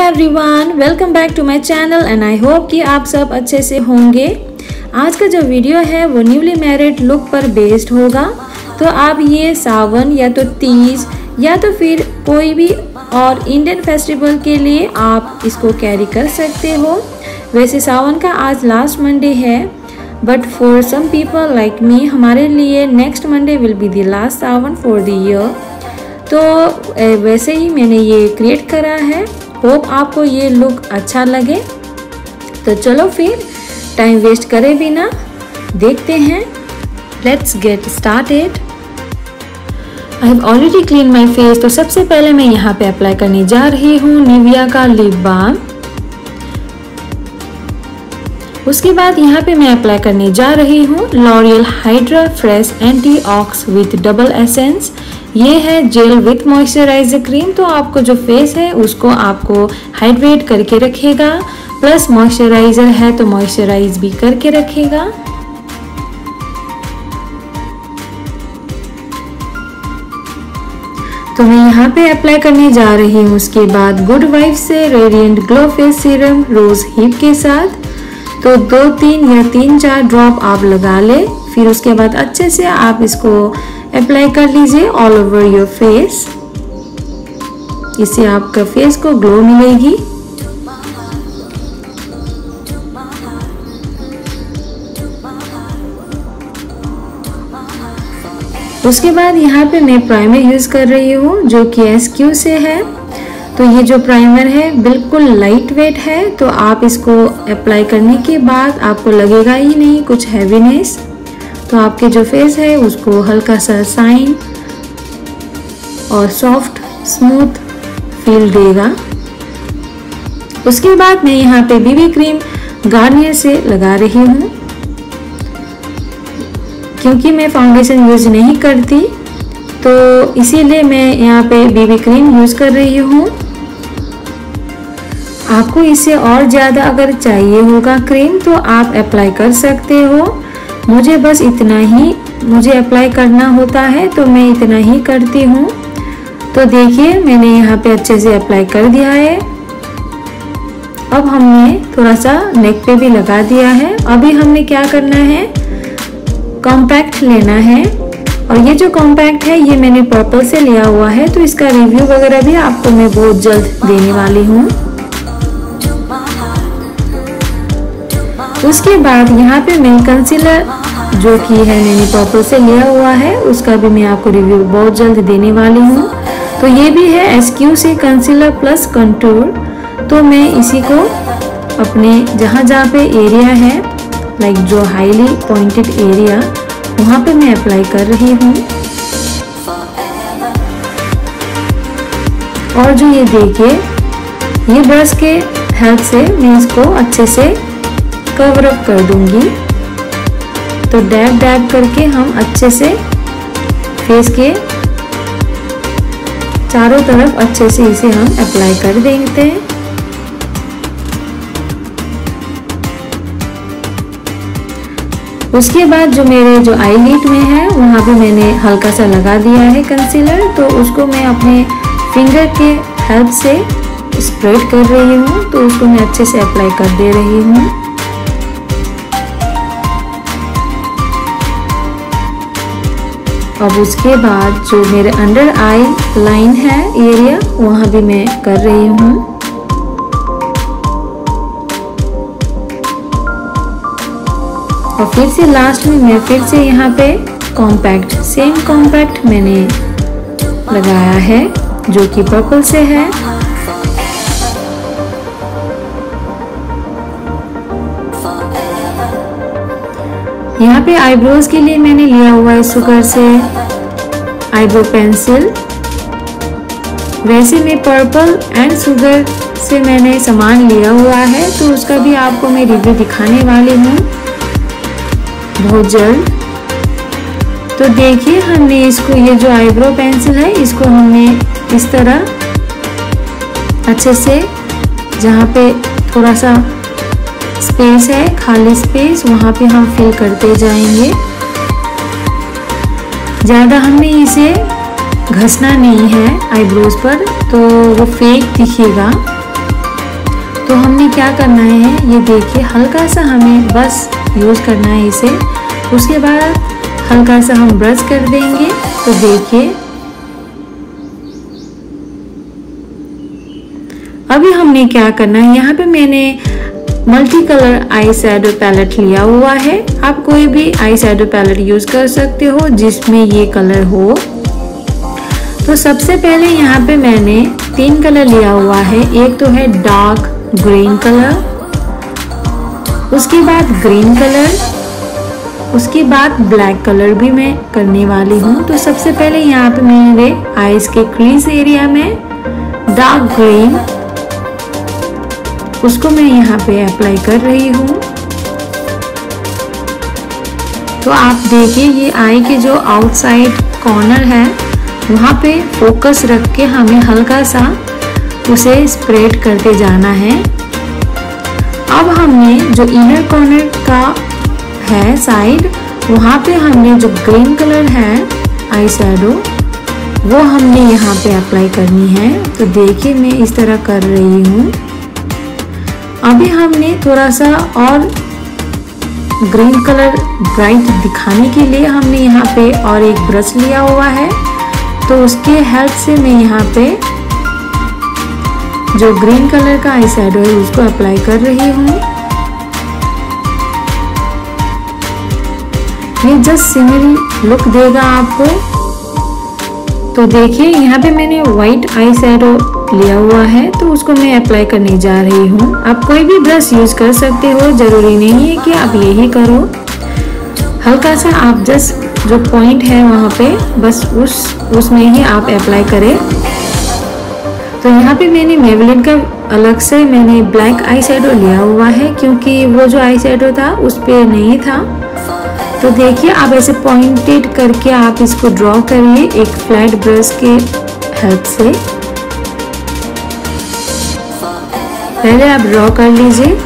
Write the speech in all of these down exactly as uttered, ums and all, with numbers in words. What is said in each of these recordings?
Everyone, welcome back to my channel and I hope कि आप सब अच्छे से होंगे। आज का जो वीडियो है वो न्यूली मैरिड लुक पर बेस्ड होगा। तो आप ये सावन या तो तीज या तो फिर कोई भी और इंडियन फेस्टिवल के लिए आप इसको कैरी कर सकते हो। वैसे सावन का आज लास्ट मंडे है, but for some people like me हमारे लिए next Monday will be the last Sawan for the year. तो वैसे ही मैंने ये क्रिएट करा है। होप आपको ये लुक अच्छा लगे। तो चलो फिर टाइम वेस्ट करे बिना देखते हैं। Let's get started. I have already clean my face. तो सबसे पहले मैं यहाँ पे अप्लाई करने जा रही हूँ निविया का लिप बाम। उसके बाद यहाँ पे मैं अप्लाई करने जा रही हूँ L'Oreal hydra fresh anti ox with double essence. ये है जेल विथ मॉइस्चराइजर क्रीम। तो आपको जो फेस है उसको आपको हाइड्रेट करके रखेगा, प्लस मॉइस्चराइजर है तो मॉइस्चराइज भी करके रखेगा। तो मैं यहाँ पे अप्लाई करने जा रही हूँ उसके बाद गुड वाइफ से radiant glow face serum rose hip के साथ। तो दो तीन या तीन चार ड्रॉप आप लगा ले, फिर उसके बाद अच्छे से आप इसको अप्लाई कर लीजिए ऑल ओवर योर फेस। इससे आपका फेस को ग्लो मिलेगी। उसके बाद यहाँ पे मैं प्राइमर यूज कर रही हूँ जो कि एस क्यू से है। तो ये जो प्राइमर है बिल्कुल लाइट वेट है, तो आप इसको अप्लाई करने के बाद आपको लगेगा ही नहीं कुछ हैवीनेस। तो आपके जो फेस है उसको हल्का सा शाइन और सॉफ्ट स्मूथ फील देगा। उसके बाद मैं यहाँ पे बीबी क्रीम गार्नियर से लगा रही हूँ। क्योंकि मैं फाउंडेशन यूज नहीं करती तो इसीलिए मैं यहाँ पे बीबी क्रीम यूज कर रही हूँ। आपको इससे और ज़्यादा अगर चाहिए होगा क्रीम तो आप अप्लाई कर सकते हो। मुझे बस इतना ही मुझे अप्लाई करना होता है तो मैं इतना ही करती हूँ। तो देखिए मैंने यहाँ पे अच्छे से अप्लाई कर दिया है। अब हमने थोड़ा सा नेक पे भी लगा दिया है। अभी हमने क्या करना है, कॉम्पैक्ट लेना है। और ये जो कॉम्पैक्ट है ये मैंने पर्पल से लिया हुआ है, तो इसका रिव्यू वगैरह भी आपको मैं बहुत जल्द देने वाली हूँ। उसके बाद यहाँ पे मैं कंसीलर जो कि है मैंने पर्पल से लिया हुआ है, उसका भी मैं आपको रिव्यू बहुत जल्द देने वाली हूँ। तो ये भी है एस क्यू से कंसीलर प्लस कंटूर। तो मैं इसी को अपने जहाँ जहाँ पे एरिया है लाइक जो हाईली पॉइंटेड एरिया वहाँ पे मैं अप्लाई कर रही हूँ। और जो ये देखिए ये ब्रश के हेल्प से मैं इसको अच्छे से कवर अप कर दूंगी। तो डैब डैब करके हम अच्छे से फेस के चारों तरफ अच्छे से इसे हम अप्लाई कर देते हैं। उसके बाद जो मेरे जो आईलिड में है वहाँ पे मैंने हल्का सा लगा दिया है कंसीलर। तो उसको मैं अपने फिंगर के हेल्प से स्प्रेड कर रही हूँ। तो उसको मैं अच्छे से अप्लाई कर दे रही हूँ। अब उसके बाद जो मेरे अंडर आई लाइन है एरिया वहाँ भी मैं कर रही हूँ। और फिर से लास्ट में मैं फिर से यहाँ पे कॉम्पैक्ट सेम कॉम्पैक्ट मैंने लगाया है जो कि पर्पल से है। यहाँ पे आईब्रोज के लिए मैंने लिया हुआ है शुगर से आईब्रो पेंसिल। वैसे मैं पर्पल एंड शुगर से मैंने सामान लिया हुआ है, तो उसका भी आपको मैं रिव्यू दिखाने वाली हूँ बहुत जल्द। तो देखिए हमने इसको ये जो आईब्रो पेंसिल है इसको हमने इस तरह अच्छे से जहाँ पे थोड़ा सा स्पेस है खाली स्पेस वहाँ पे हम फिल करते जाएंगे। ज़्यादा हमें इसे घसना नहीं है आईब्रोज पर, तो वो फेक दिखेगा। तो हमने क्या करना है, ये देखिए हल्का सा हमें बस यूज़ करना है इसे। उसके बाद हल्का सा हम ब्रश कर देंगे। तो देखिए अभी हमने क्या करना है, यहाँ पे मैंने multi colour eye shadow palette लिया हुआ है। आप कोई भी आई शैडो पैलेट यूज कर सकते हो जिसमें ये कलर हो। तो सबसे पहले यहाँ पे मैंने तीन कलर लिया हुआ है। एक तो है डार्क ग्रीन कलर, उसके बाद ग्रीन कलर, उसके बाद ब्लैक कलर भी मैं करने वाली हूँ। तो सबसे पहले यहाँ पे मेरे आईज के क्रीज एरिया में डार्क ग्रीन, उसको मैं यहाँ पे अप्लाई कर रही हूँ। तो आप देखिए ये आई के जो आउटसाइड कॉर्नर है वहाँ पे फोकस रख के हमें हल्का सा उसे स्प्रेड करते जाना है। अब हमने जो इनर कॉर्नर का है साइड, वहाँ पे हमने जो ग्रीन कलर है आई शैडो वो हमने यहाँ पे अप्लाई करनी है। तो देखिए मैं इस तरह कर रही हूँ। अभी हमने थोड़ा सा और ग्रीन कलर ब्राइट दिखाने के लिए हमने यहाँ पे और एक ब्रश लिया हुआ है। तो उसके हेल्प से मैं यहाँ पे जो ग्रीन कलर का आई शैडो है उसको अप्लाई कर रही हूँ। ये जस्ट सिमिलर लुक देगा आपको। तो देखिए यहाँ पे मैंने व्हाइट आई शैडो लिया हुआ है, तो उसको मैं अप्लाई करने जा रही हूँ। आप कोई भी ब्रश यूज कर सकते हो, जरूरी नहीं है कि आप यही करो। हल्का सा आप जस्ट जो पॉइंट है वहाँ पे बस उस उसमें ही आप अप्लाई करें। तो यहाँ पे मैंने मेबेलिन का अलग से मैंने ब्लैक आई शैडो लिया हुआ है, क्योंकि वो जो आई शैडो था उस पे नहीं था। तो देखिए आप ऐसे पॉइंटेड करके आप इसको ड्रॉ करिए एक फ्लैट ब्रश के हेल्प से। पहले आप ड्रॉ कर लीजिए,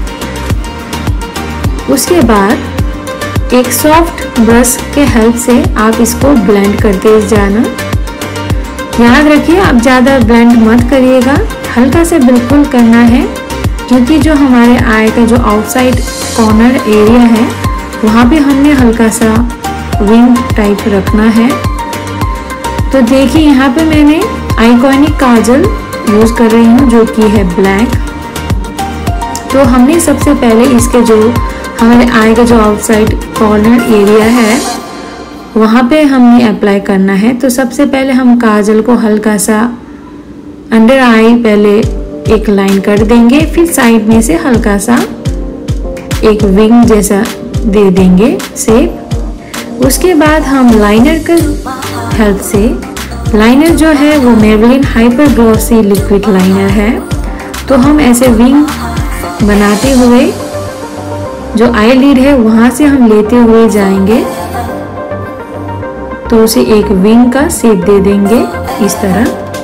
उसके बाद एक सॉफ्ट ब्रश के हेल्प से आप इसको ब्लेंड करते जाना। याद रखिए आप ज़्यादा ब्लेंड मत करिएगा, हल्का से बिल्कुल करना है, क्योंकि जो हमारे आई का जो आउटसाइड कॉर्नर एरिया है वहाँ पे हमने हल्का सा विंग टाइप रखना है। तो देखिए यहाँ पे मैंने आइकॉनिक काजल यूज़ कर रही हूँ जो कि है ब्लैक। तो हमने सबसे पहले इसके जो हमारे आई का जो आउटसाइड कॉर्नर एरिया है वहाँ पे हमने अप्लाई करना है। तो सबसे पहले हम काजल को हल्का सा अंडर आई पहले एक लाइन कर देंगे, फिर साइड में से हल्का सा एक विंग जैसा दे देंगे शेप। उसके बाद हम लाइनर के हेल्प से, लाइनर जो है वो Maybelline hyper glossy liquid liner है, तो हम ऐसे विंग बनाते हुए जो आई लिड है वहाँ से हम लेते हुए जाएंगे, तो उसे एक विंग का शेप दे देंगे इस तरह।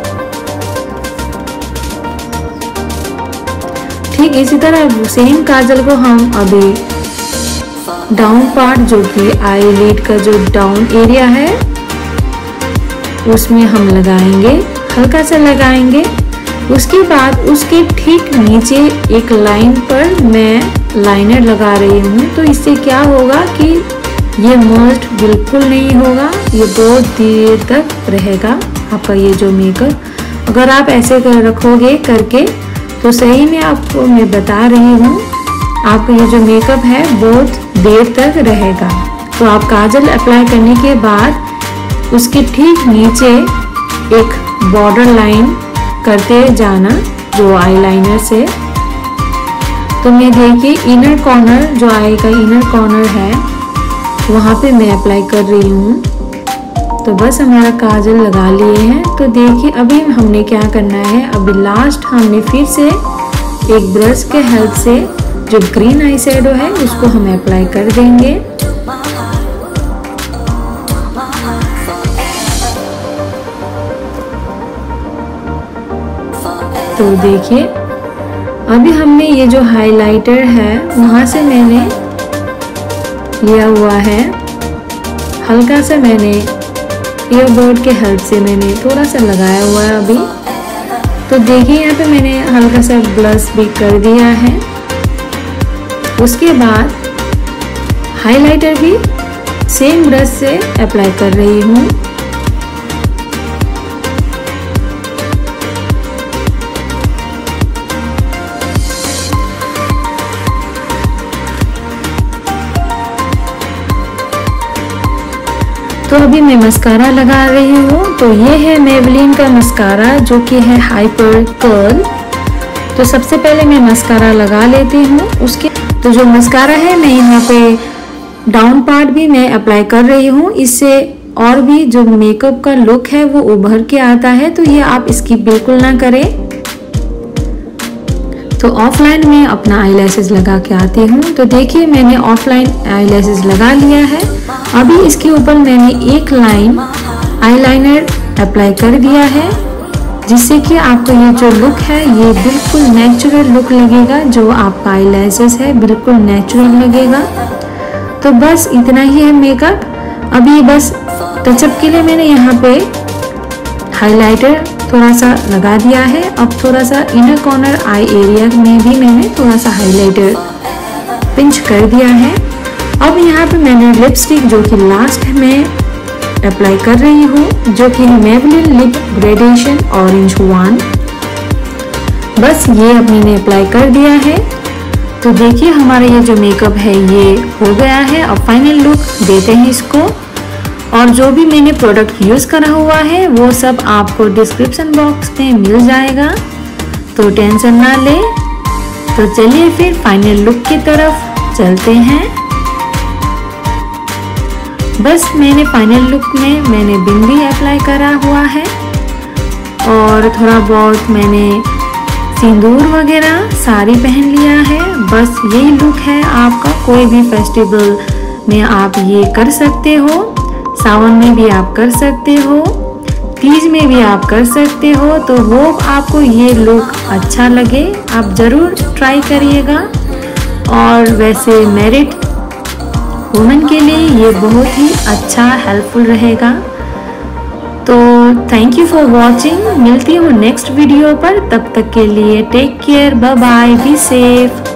ठीक इसी तरह सेम काजल को हम अभी डाउन पार्ट जो कि आई लिड का जो डाउन एरिया है उसमें हम लगाएंगे, हल्का सा लगाएंगे। उसके बाद उसके ठीक नीचे एक लाइन पर मैं लाइनर लगा रही हूँ। तो इससे क्या होगा कि ये मर्ज बिल्कुल नहीं होगा, ये बहुत देर तक रहेगा आपका ये जो मेकअप। अगर आप ऐसे कर रखोगे करके तो सही में आपको मैं बता रही हूँ आपका ये जो मेकअप है बहुत देर तक रहेगा। तो आप काजल अप्लाई करने के बाद उसके ठीक नीचे एक बॉर्डर लाइन करते जाना जो आईलाइनर से। तो मैं देखिए इनर कॉर्नर जो आई का इनर कॉर्नर है वहाँ पे मैं अप्लाई कर रही हूँ। तो बस हमारा काजल लगा लिए हैं। तो देखिए अभी हमने क्या करना है, अभी लास्ट हमने फिर से एक ब्रश के हेल्प से जो ग्रीन आई शैडो है उसको हम अप्लाई कर देंगे। तो देखिए अभी हमने ये जो हाइलाइटर है वहाँ से मैंने लिया हुआ है, हल्का सा मैंने ईयरबड के हेल्प से मैंने थोड़ा सा लगाया हुआ है अभी। तो देखिए यहाँ पे मैंने हल्का सा ब्लश भी कर दिया है। उसके बाद हाइलाइटर भी सेम ब्रश से अप्लाई कर रही हूँ। तो अभी मैं मस्कारा लगा रही हूँ। तो ये है मेबेलिन का मस्कारा जो कि है हाइपर कर्ल। तो सबसे पहले मैं मस्कारा लगा लेती हूँ। उसके तो जो मस्कारा है मैं यहाँ पे डाउन पार्ट भी मैं अप्लाई कर रही हूँ। इससे और भी जो मेकअप का लुक है वो उभर के आता है। तो ये आप इसकी बिल्कुल ना करें। तो ऑफलाइन में अपना आईलैशेस लगा के आती हूँ। तो देखिए मैंने ऑफलाइन आईलैशेस लगा लिया है। अभी इसके ऊपर मैंने एक लाइन आईलाइनर अप्लाई कर दिया है, जिससे कि आपको ये जो लुक है ये बिल्कुल नेचुरल लुक लगेगा। जो आपका आईलैशेस है बिल्कुल नेचुरल लगेगा। तो बस इतना ही है मेकअप। अभी बस टचअप के लिए मैंने यहाँ पे हाइलाइटर थोड़ा सा लगा दिया है। अब थोड़ा सा इनर कॉर्नर आई एरिया में भी मैंने थोड़ा सा हाइलाइटर पिंच कर दिया है। अब यहाँ पे मैंने लिपस्टिक जो कि लास्ट में अप्लाई कर रही हूँ, जो कि है Maybelline lip gradation orange one. बस ये अब मैंने अप्लाई कर दिया है। तो देखिए हमारा ये जो मेकअप है ये हो गया है। अब फाइनल लुक देते हैं इसको। और जो भी मैंने प्रोडक्ट यूज़ करा हुआ है वो सब आपको डिस्क्रिप्शन बॉक्स में मिल जाएगा, तो टेंशन ना ले। तो चलिए फिर फाइनल लुक की तरफ चलते हैं। बस मैंने फाइनल लुक में मैंने बिंदी अप्लाई करा हुआ है और थोड़ा बहुत मैंने सिंदूर वगैरह साड़ी पहन लिया है। बस यही लुक है आपका। कोई भी फेस्टिवल में आप ये कर सकते हो, सावन में भी आप कर सकते हो, तीज में भी आप कर सकते हो। तो वो आपको ये लुक अच्छा लगे, आप ज़रूर ट्राई करिएगा। और वैसे मैरिड वुमेन के लिए ये बहुत ही अच्छा हेल्पफुल रहेगा। तो थैंक यू फॉर वॉचिंग। मिलती हूँ नेक्स्ट वीडियो पर। तब तक के लिए take care, bye bye, be safe.